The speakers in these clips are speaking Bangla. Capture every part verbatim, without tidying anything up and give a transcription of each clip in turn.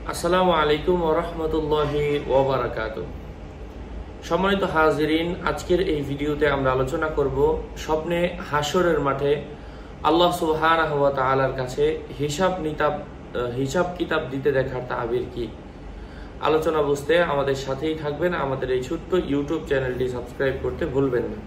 আসসালামু আলাইকুম ওয়া রাহমাতুল্লাহি ওয়া বারাকাতুহু। সম্মানিত হাজিরিন, আজকের এই ভিডিওতে আমরা আলোচনা করব স্বপ্নে হাসরের মাঠে আল্লাহ সুবহানাহু ওয়া তাআলার কাছে হিসাব নিতাব হিসাব কিতাব দিতে দেখার তাবির কি। আলোচনা বুঝতে আমাদের সাথেই থাকবেন। আমাদের এই ছোট্ট ইউটিউব চ্যানেলটি সাবস্ক্রাইব করতে ভুলবেন না।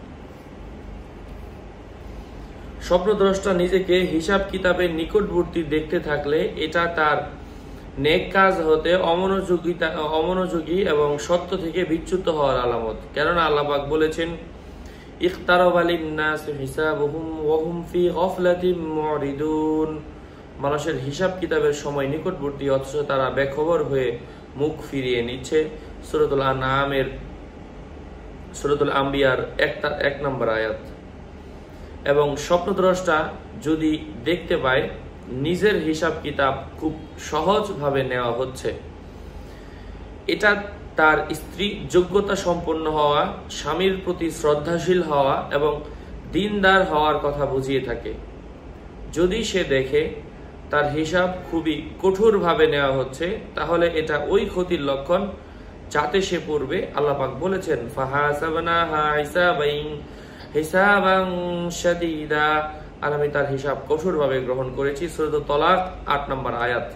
স্বপ্নদ্রষ্টা নিজেকে হিসাব কিতাবের নিকটবর্তী দেখতে থাকলে এটা তার নেক কাজ হতে অমনোযোগিতা অমনোযোগী এবং সত্য থেকে বিচ্যুত হওয়ার আলামত। কেননা আল্লাহ পাক বলেছেন, ইখতারাবা লিন-নাস হিসাবুহুম ওয়া হুম ফি গাফলাতিন মুরিদুন। মানুষের হিসাব কিতাবের সময় নিকটবর্তী, অথচ তারা বেখবর হয়ে মুখ ফিরিয়ে নিচ্ছে। সূরাতুল আনআমের সূরাতুল আম্বিয়ার একটা এক নম্বর আয়াত। এবং স্বপ্নদ্রষ্টা যদি দেখতে পায় নিজের হিসাব কিতাব খুব সহজভাবে নেওয়া হচ্ছে, এটা তার স্ত্রী যোগ্যতা সম্পন্ন হওয়া, স্বামীর প্রতি শ্রদ্ধাশীল হওয়া এবং দিনদার হওয়ার কথা বুঝিয়ে থাকে। যদি সে দেখে তার হিসাব খুবই কঠোরভাবে নেওয়া হচ্ছে, তাহলে এটা ওই ক্ষতির লক্ষণ যাতে সে পড়বে। আল্লাহ পাক বলেছেন, ফাহাসাবনাহা হিসাবান হিসাবান শাদীদা, আর আমি তার হিসাব কঠোরভাবে গ্রহণ করেছি। সূরা তালাক আট নম্বর আয়াত।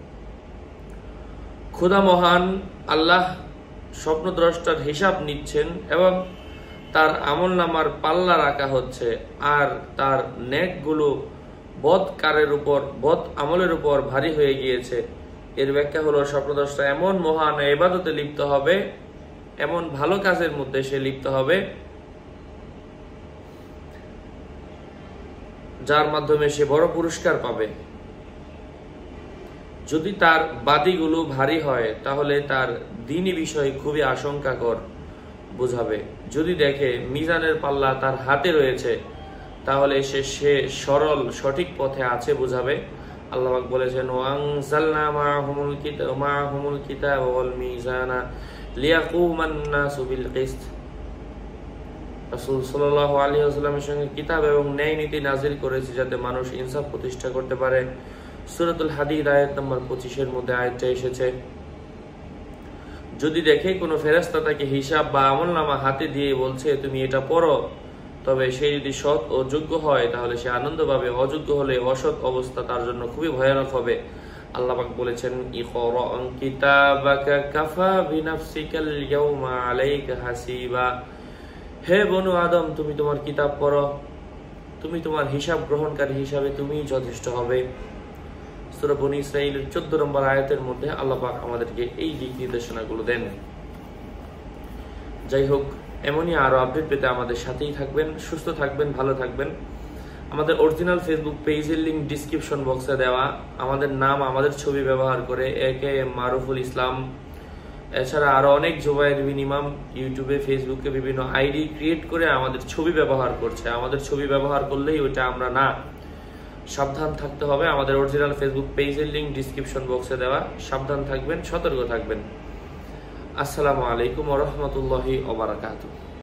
খোদা মহান আল্লাহ স্বপ্নদ্রষ্টার হিসাব নিচ্ছেন এবং তার আমলনামার পাল্লা রাখা হচ্ছে, আর তার নেকগুলো বদকারের উপর বদ আমলের উপর ভারী হয়ে গিয়েছে। এর ব্যাখ্যা হলো, স্বপ্নদ্রষ্টা এমন মহান ইবাদতে লিপ্ত হবে, এমন ভালো কাজের মধ্যে সে লিপ্ত হবে যার মাধ্যমে সে বড় পুরস্কার পাবে। যদি তার বাদীগুলো ভারী হয়, তাহলে তার দ্বীনি বিষয় খুবই আশঙ্কাকর বোঝাবে। যদি দেখে মিজানের পাল্লা তার হাতে রয়েছে, তাহলে সে সে সরল সঠিক পথে আছে বোঝাবে। আল্লাহ পাক বলেছেন, ওয়ানজালনা মাআহুমুল কিতাব মাআহুমুল কিতাব ওয়াল মিজানা লিয়াকুমান নাসু বিল কিসত। রাসূল সাল্লাল্লাহু আলাইহি ওয়াসাল্লামের সঙ্গে কিতাব এবং ন্যায় নীতি নাজিল করেছে, যাতে মানুষ ইনসাফ প্রতিষ্ঠা করতে পারে। সূরাতুল হাদীদ আয়াত নম্বর পঁচিশ এর মধ্যে আয়াতটা এসেছে। যদি দেখে কোনো ফেরেশতা তাকে হিসাব বা আমলনামা হাতে দিয়ে বলছে, তুমি এটা পড়ো, তবে সে যদি সৎ ও যোগ্য হয় তাহলে সে আনন্দ পাবে। অযোগ্য হলে অসৎ অবস্থা তার জন্য খুবই ভয়ানক হবে। আল্লাহ পাক বলেছেন, ইকরা কিতাবাকা কাফা বিনাফসিকাল ইয়াউমা আলাইকা হাসিবা। হে বনু আদম, তুমি তোমার কিতাব পড়ো, তুমি তোমার হিসাব গ্রহণকারী হিসাবে তুমি যথেষ্ট হবে। সূরা বনী ইসরাঈলের চোদ্দ নম্বর আয়াতের মধ্যে আল্লাহ পাক আমাদেরকে এই দিক নির্দেশনাগুলো দেন। যাই হোক, এমনই আরো আপডেট পেতে আমাদের সাথেই থাকবেন। সুস্থ থাকবেন, ভালো থাকবেন। আমাদের অরিজিনাল ফেসবুক পেজের লিংক ডিসক্রিপশন বক্সে দেওয়া। আমাদের নাম, আমাদের ছবি ব্যবহার করে এ কে এম মারুফুল ইসলাম, এছাড়া আরো অনেক জুবায়ের বিন ইমাম ইউটিউবে, ফেসবুকে বিভিন্ন আইডি ক্রিয়েট করে আমাদের ছবি ব্যবহার করছে। আমাদের ছবি ব্যবহার করলেই ওইটা আমরা না, সাবধান থাকতে হবে। আমাদের অরিজিনাল ফেসবুক পেজের লিংক ডিসক্রিপশন বক্সে দেওয়া। সাবধান থাকবেন, সতর্ক থাকবেন। আসসালামু আলাইকুম ওয়া রাহমাতুল্লাহি ওয়া বারাকাতুহু।